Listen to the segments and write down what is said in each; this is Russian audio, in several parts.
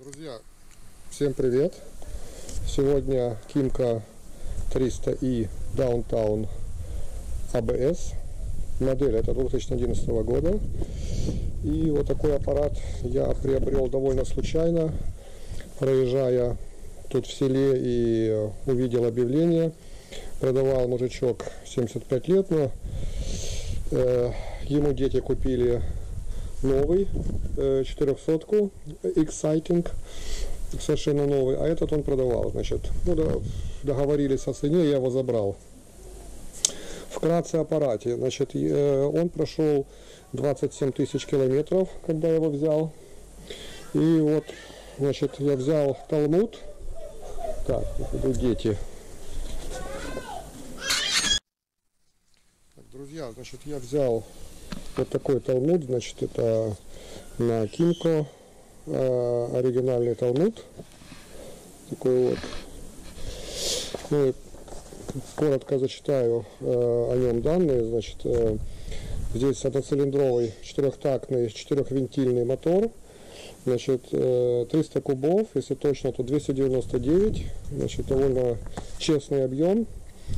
Друзья, всем привет! Сегодня Kymco 300i Downtown ABS. Модель это 2011 года. И вот такой аппарат я приобрел довольно случайно, проезжая тут в селе, и увидел объявление. Продавал мужичок 75 лет, но ему дети купили новый 400-ку Exciting, совершенно новый, а этот он продавал. Значит, договорились о цене, я его забрал. Вкратце о аппарате. Значит, он прошел 27 тысяч километров, когда я его взял. И вот, значит, я взял Талмуд. Так, идут дети. Так, друзья, значит, я взял вот такой Талмуд. Значит, это на Kymco оригинальный Талмуд. Такой вот. Ну, коротко зачитаю о нем данные. Значит, здесь одноцилиндровый четырехтактный четырехвинтильный мотор. Значит, 300 кубов, если точно, то 299. Значит, довольно честный объем.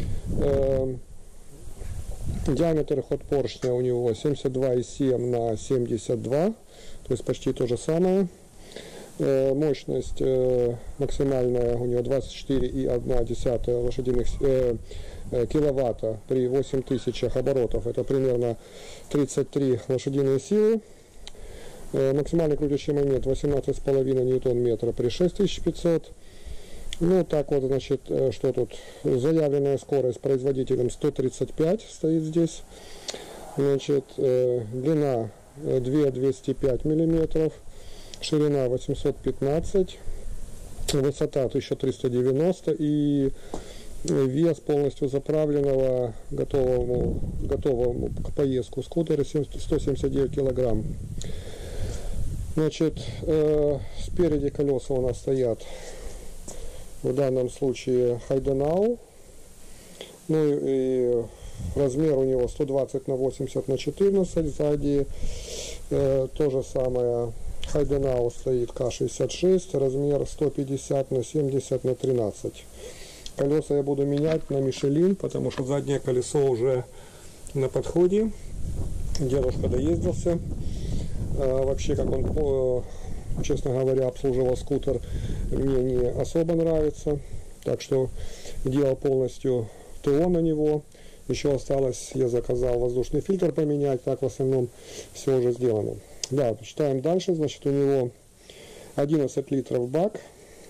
Диаметр ход поршня у него 72,7 на 72, то есть почти то же самое. Мощность максимальная у него 24,1 лошадиных киловатта при 8000 оборотов. Это примерно 33 лошадиные силы. Максимальный крутящий момент 18,5 ньютон-метра при 6500. Ну, так вот, значит, что тут? Заявленная скорость производителем 135 стоит здесь. Значит, длина 205 миллиметров, ширина 815, высота 1390 и вес полностью заправленного, готового к поездку скутера 179 килограмм. Значит, спереди колеса у нас стоят в данном случае Heidenau. Ну и размер у него 120 на 80 на 14. Сзади то же самое. Heidenau стоит К66. Размер 150 на 70 на 13. Колеса я буду менять на Michelin, потому что заднее колесо уже на подходе. Дедушка доездился. Вообще, как он, честно говоря, обслуживал скутер, мне не особо нравится. Так что делал полностью ТО на него. Еще осталось, я заказал воздушный фильтр поменять. Так в основном все уже сделано. Да, читаем дальше. Значит, у него 11 литров бак.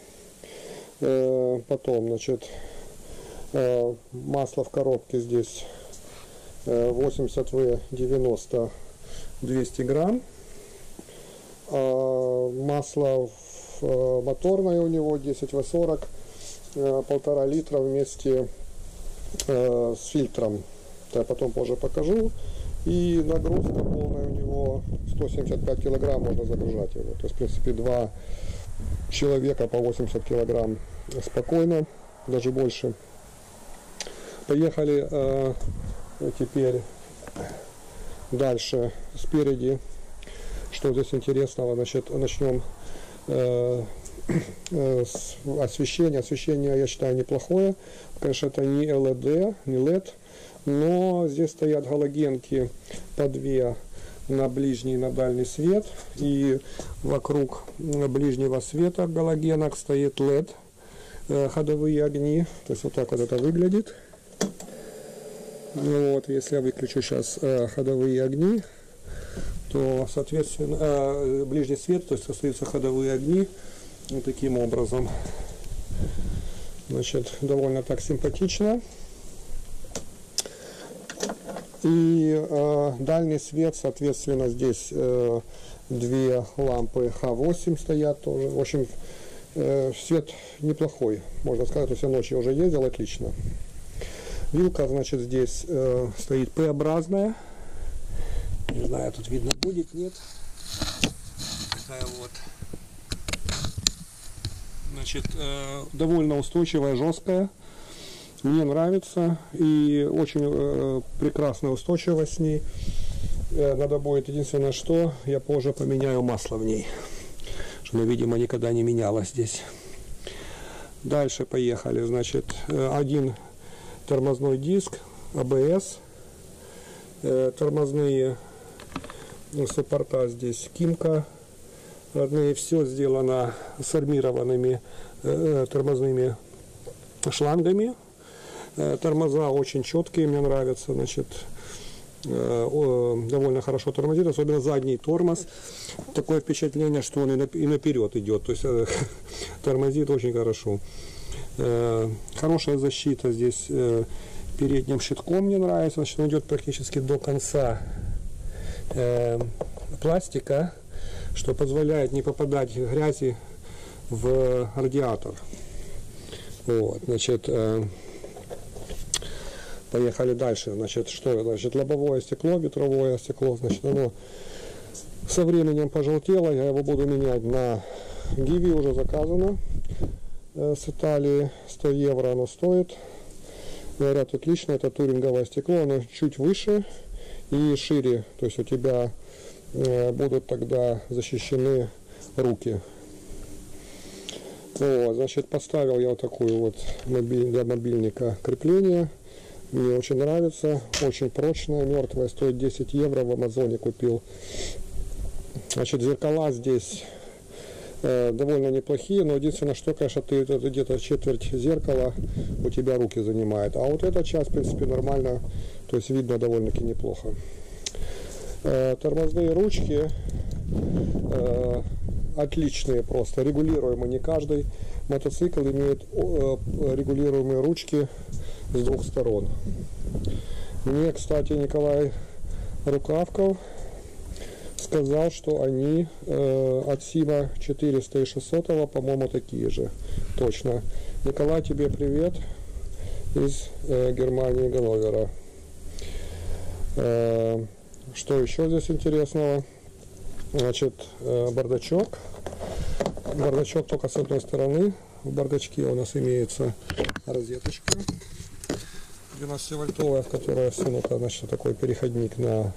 Потом, значит, масло в коробке здесь 80В90 200 грамм. Масло моторное у него 10В40, 1,5 литра вместе с фильтром. Я потом позже покажу. И нагрузка полная у него 175 килограмм, можно загружать его. То есть, в принципе, 2 человека по 80 килограмм спокойно, даже больше. Поехали теперь дальше спереди. Что здесь интересного? Значит, начнем с освещения. Освещение, я считаю, неплохое. Конечно, это не LED, не LED, но здесь стоят галогенки по 2 на ближний и на дальний свет. И вокруг ближнего света галогенок стоит LED, ходовые огни. То есть вот так вот это выглядит. Вот, если я выключу сейчас ходовые огни, то, соответственно, ближний свет, то есть остаются ходовые огни вот таким образом. Значит, довольно так симпатично. И дальний свет, соответственно, здесь 2 лампы Х8 стоят тоже. В общем, свет неплохой, можно сказать, то есть я ночью уже ездил, отлично. Вилка, значит, здесь стоит П-образная. Не знаю, тут видно будет, нет. Такая вот. Значит, довольно устойчивая, жесткая. Мне нравится. И очень прекрасная устойчивость с ней. Надо будет, единственное, что я позже поменяю масло в ней. что, видимо, никогда не менялось здесь. Дальше поехали. Значит, один тормозной диск, АБС, тормозные суппорта здесь Кимка родные, все сделано с армированными тормозными шлангами. Тормоза очень четкие, мне нравятся, значит, довольно хорошо тормозит, особенно задний тормоз. Такое впечатление, что он и наперед идет, то есть тормозит очень хорошо. Хорошая защита здесь передним щитком, мне нравится, значит, он идет практически до конца пластика, что позволяет не попадать грязи в радиатор. Вот, значит, поехали дальше. Значит, что? Значит, лобовое стекло, ветровое стекло, значит, оно со временем пожелтело. Я его буду менять на Гиви, уже заказано с Италии. 100 евро оно стоит. Говорят, отлично, это туринговое стекло, оно чуть выше и шире. То есть у тебя будут тогда защищены руки. Вот, значит, поставил я вот такую вот для мобильника крепление. Мне очень нравится, очень прочная, мертвая, стоит 10 евро, в Амазоне купил. Значит, зеркала здесь довольно неплохие, но единственное, что, конечно, ты где-то четверть зеркала у тебя руки занимает. А вот эта часть, в принципе, нормально, то есть видно довольно-таки неплохо. Тормозные ручки отличные, просто регулируемые. Не каждый мотоцикл имеет регулируемые ручки с двух сторон. Мне, кстати, Николай Рукавков сказал, что они от Сима 400 и 600, по-моему, такие же. Точно. Николай, тебе привет из Германии, Ганновера. Что еще здесь интересного? Значит, бардачок. Бардачок только с одной стороны. В бардачке у нас имеется розеточка 12-вольтовая, в которой всунута, значит, такой переходник на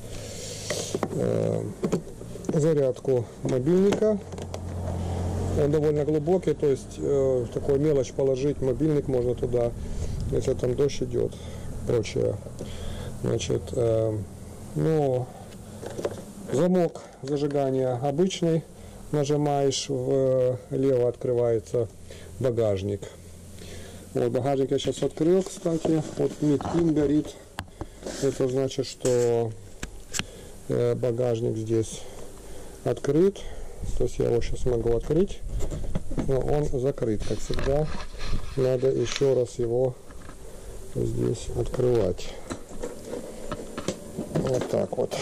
зарядку мобильника. Он довольно глубокий, то есть такую мелочь положить, мобильник можно туда, если там дождь идет, прочее. Значит, ну, замок зажигания обычный, нажимаешь влево, открывается багажник. Вот багажник я сейчас открыл, кстати, вот мид-пин горит, это значит, что багажник здесь открыт, то есть я его сейчас могу открыть, но он закрыт, как всегда, надо еще раз его здесь открывать. Вот так вот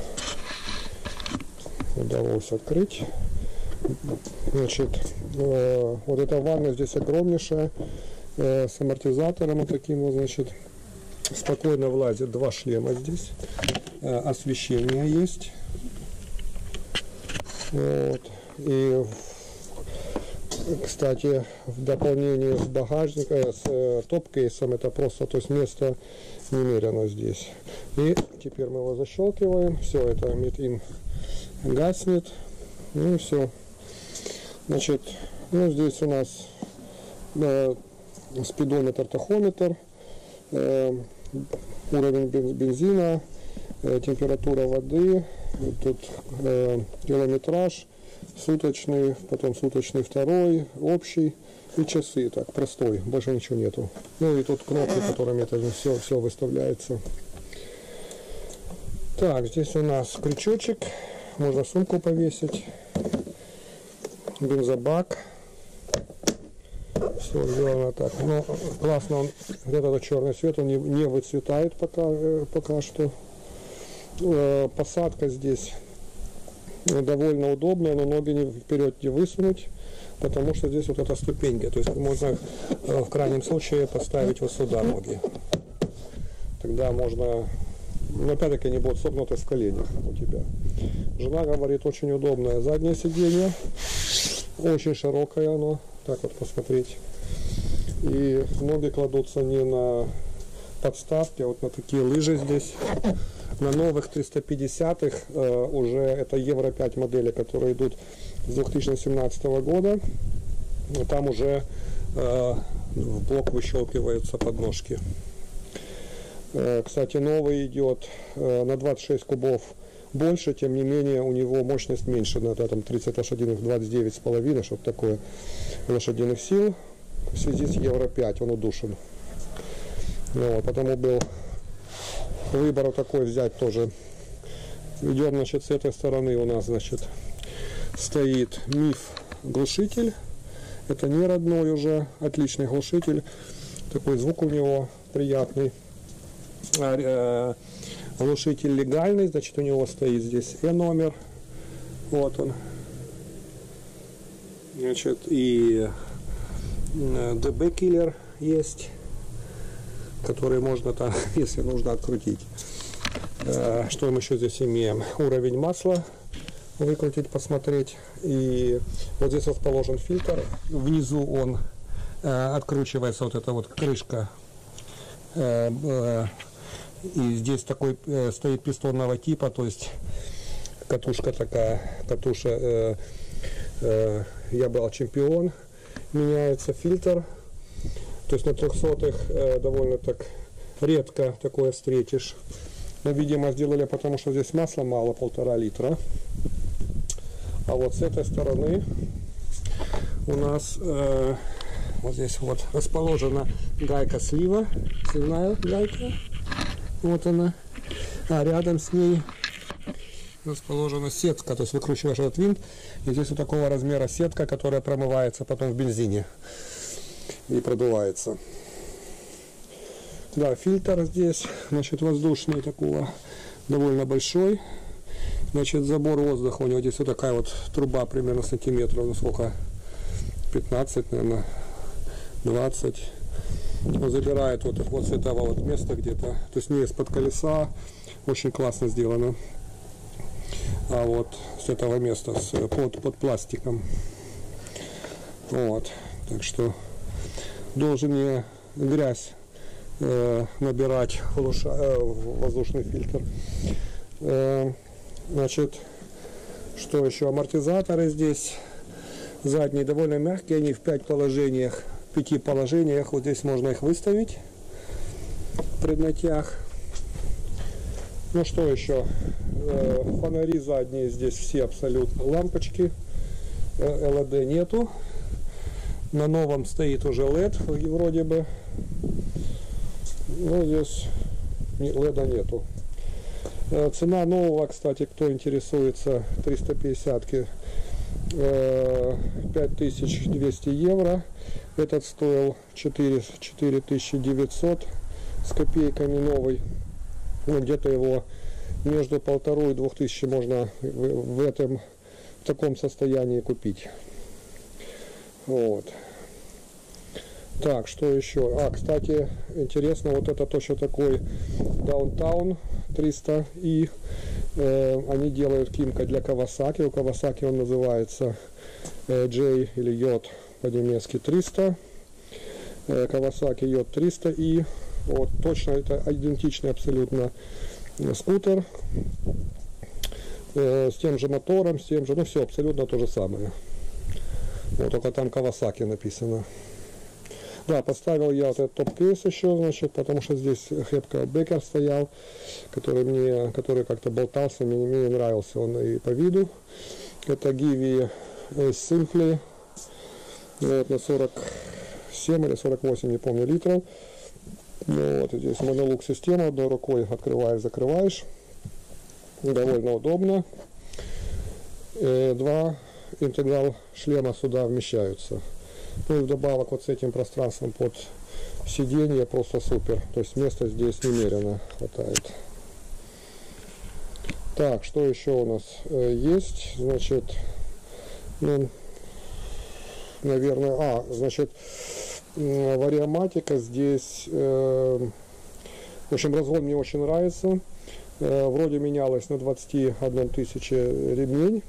удалось открыть. Значит, вот эта ванна здесь огромнейшая, с амортизатором вот таким вот, значит, спокойно влазит два шлема здесь, освещение есть. Вот. И, кстати, в дополнение с багажником, с топ-кейсом, это просто, то есть место немерено здесь. И теперь мы его защелкиваем, все, это мид-ин гаснет, ну и все. Значит, ну здесь у нас спидометр, тахометр, уровень бензина, температура воды, тут километраж суточный, потом суточный второй, общий и часы, так, простой, больше ничего нету. Ну и тут кнопки, которыми это все выставляется. Так, здесь у нас крючочек, можно сумку повесить, бензобак. Все сделано так. Но классно, он где-то черный цвет, он не выцветает пока что. Посадка здесь довольно удобная, но ноги вперед не высунуть, потому что здесь вот эта ступенька. То есть можно в крайнем случае поставить вот сюда ноги. Тогда можно, но опять-таки они будут согнуты в коленях у тебя. Жена говорит, очень удобное заднее сиденье, очень широкое оно. Так вот посмотреть. И ноги кладутся не на подставки, а вот на такие лыжи здесь. На новых 350-х уже это Евро 5 модели, которые идут с 2017 года. Там уже в блок выщелкиваются подножки. Кстати, новый идет на 26 кубов больше, тем не менее у него мощность меньше, на там 30 лошадиных 29,5, что-то такое лошадиных сил. В связи с Евро 5 он удушен. Вот, потому был выбор такой взять тоже. Идем, значит, с этой стороны у нас, значит, стоит Миф глушитель. Это не родной уже, отличный глушитель. Такой звук у него приятный. Глушитель легальный, значит, у него стоит здесь номер. Вот он. Значит, и DB киллер есть, который можно там, если нужно, открутить. Что мы еще здесь имеем? Уровень масла выкрутить, посмотреть. И вот здесь расположен фильтр. Внизу он откручивается, вот эта вот крышка. И здесь такой стоит пистонного типа, то есть катушка такая, я был чемпион. Меняется фильтр. То есть на 300-х довольно так редко такое встретишь. Но, видимо, сделали, потому что здесь масла мало, 1,5 литра. А вот с этой стороны у нас вот здесь вот расположена гайка слива, сливная гайка. Вот она. А рядом с ней расположена сетка, то есть выкручиваешь этот винт, и здесь вот такого размера сетка, которая промывается потом в бензине и продувается. Да, фильтр здесь, значит, воздушный такого, довольно большой. Значит, забор воздуха у него здесь вот такая вот труба, примерно сантиметров, ну сколько, 15, наверное, 20. Он забирает вот с этого вот места где-то, то есть не из-под колеса, очень классно сделано, а вот с этого места, под пластиком. Вот, так что должен не грязь набирать воздушный фильтр. Значит, что еще? Амортизаторы здесь задние довольно мягкие, они в 5 положениях. В 5 положениях, вот здесь можно их выставить в преднатях. Ну что еще? Фонари задние здесь все абсолютно, лампочки, LED нету. На новом стоит уже LED вроде бы. Ну здесь LED нету. Цена нового, кстати, кто интересуется, 350-ки, 5200 евро. Этот стоил 4900 с копейками новый. Ну, где-то его между 1500 и 2000 можно в таком состоянии купить. Вот. Так, что еще? Кстати, интересно, вот это точно такой Downtown 300 и они делают кимка для Kawasaki. У Kawasaki он называется J или J по-немецки 300. Kawasaki J 300 и вот точно это идентичный абсолютно скутер с тем же мотором, с тем же, ну все абсолютно то же самое. Вот только там Kawasaki написано. Да, поставил я вот этот топ-кейс еще, значит, потому что здесь Хепка Бекер стоял, который как-то болтался, мне нравился он и по виду. Это Givi Simply, вот, на 47 или 48, не помню, литров. Вот, здесь монолук система, одной рукой открываешь, закрываешь. Довольно удобно. 2 интеграл шлема сюда вмещаются. Ну и вдобавок вот с этим пространством под сиденье просто супер. То есть места здесь немерено хватает. Так, что еще у нас есть? Значит, ну, наверное, значит, вариоматика здесь, в общем, разгон мне очень нравится. Вроде менялось на 21 тысяче ремень.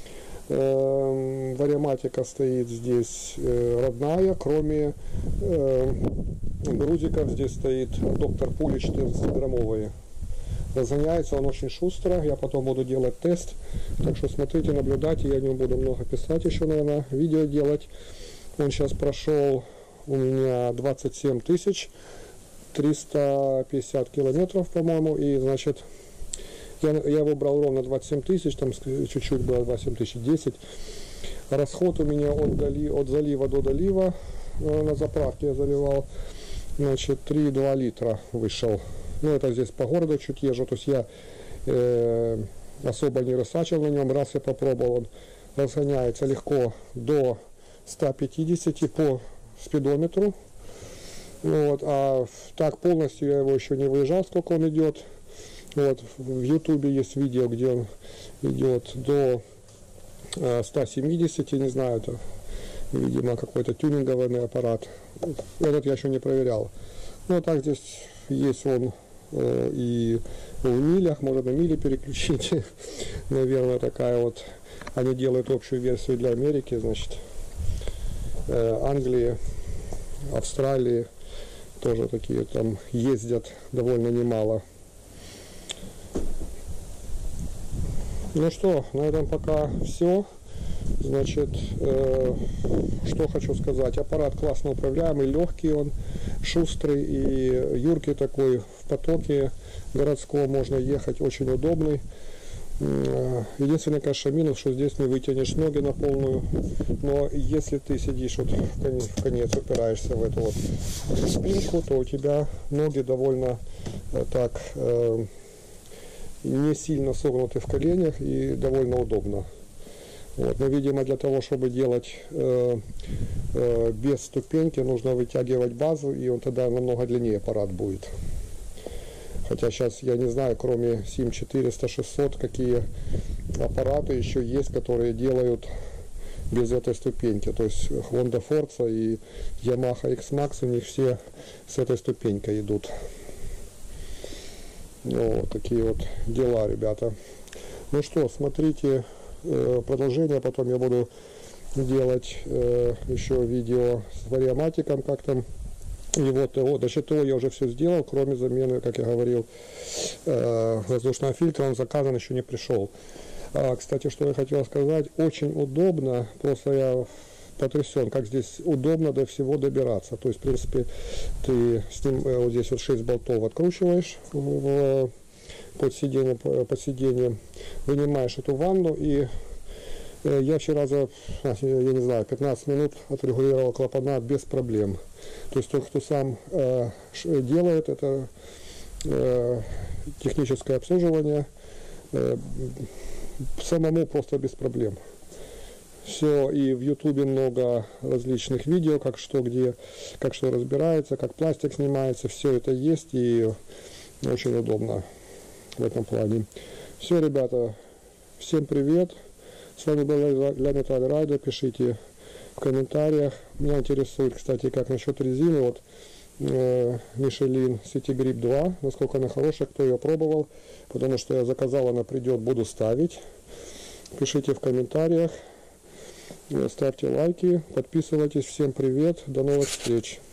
Вариоматика стоит здесь родная, кроме грузиков здесь стоит доктор пули 14-граммовые. разгоняется он очень шустро. Я потом буду делать тест. Так что смотрите, наблюдайте. Я не буду много писать еще, наверное, видео делать. Он сейчас прошел у меня 27 350 километров, по-моему. И, значит, я его брал ровно 27 тысяч, там чуть-чуть было 27 тысяч 10. Расход у меня от залива до долива, на заправке я заливал, значит, 3,2 литра вышел. Ну, это здесь по городу чуть езжу, то есть я особо не рысачил на нем. Раз я попробовал, он разгоняется легко до 150 по спидометру. Вот, а так полностью я его еще не выезжал, сколько он идет. Вот, в ютубе есть видео, где он идет до 170, не знаю, это, видимо, какой-то тюнинговый аппарат. Этот я еще не проверял. Ну, так здесь есть он и в милях, можно на мили переключить. Наверное, такая вот. Они делают общую версию для Америки, значит, Англии, Австралии. Тоже такие там ездят довольно немало. Ну что, на этом пока все. Значит, что хочу сказать. Аппарат классно управляемый, легкий он, шустрый и юркий такой. В потоке городском можно ехать, очень удобный. Единственный, конечно, минус, что здесь не вытянешь ноги на полную. Но если ты сидишь вот в конец, упираешься в эту вот спинку, то у тебя ноги довольно так не сильно согнуты в коленях и довольно удобно. Вот. Но, видимо, для того, чтобы делать без ступеньки, нужно вытягивать базу, и он тогда намного длиннее аппарат будет. Хотя сейчас я не знаю, кроме Sim 400, 600, какие аппараты еще есть, которые делают без этой ступеньки. То есть Honda Forza и Yamaha X-Max, у них все с этой ступенькой идут. Вот такие вот дела, ребята. Ну что, смотрите продолжение, потом я буду делать еще видео с вариоматиком, как там его ТО. До ТО я уже все сделал, кроме замены, как я говорил, воздушного фильтра. Он заказан, еще не пришел. Кстати, что я хотел сказать, очень удобно, просто я потрясен, как здесь удобно до всего добираться. То есть, в принципе, ты с ним вот здесь вот 6 болтов откручиваешь под сиденье, вынимаешь эту ванну, и я вчера за, я не знаю, 15 минут отрегулировал клапана без проблем. То есть тот, кто сам делает это техническое обслуживание, самому просто без проблем. Все, и в ютубе много различных видео, как что, где, как что разбирается, как пластик снимается, все это есть, и очень удобно в этом плане. Все, ребята, всем привет. С вами был Леонид Райдер. Пишите в комментариях. Меня интересует, кстати, как насчет резины. Вот Michelin City Grip 2. Насколько она хорошая, кто ее пробовал. Потому что я заказал, она придет, буду ставить. Пишите в комментариях. Ставьте лайки. Подписывайтесь. Всем привет. До новых встреч.